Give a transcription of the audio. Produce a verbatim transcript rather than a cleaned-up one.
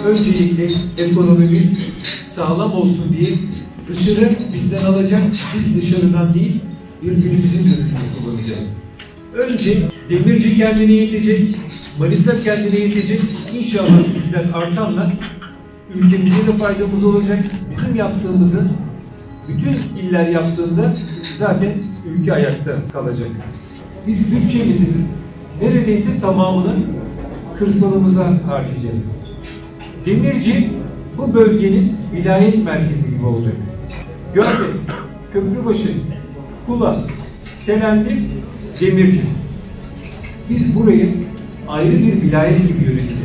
öncelikle ekonomimiz sağlam olsun diye dışarı bizden alacak, biz dışarıdan değil, birbirimizin ürününü kullanacağız. Önce Demirci kendine yetecek, Manisa kendine yetecek. İnşallah bizden artanla ülkemize de faydamız olacak. Bizim yaptığımızı bütün iller yaptığında zaten ülke ayakta kalacak. Biz bütçemizin neredeyse tamamını kırsalımıza harcayacağız. Demirci bu bölgenin vilayet merkezi gibi olacak. Görpes, Köprübaşı, Kula, Selendi, Demirci. Biz burayı ayrı bir vilayet gibi yöneteceğiz.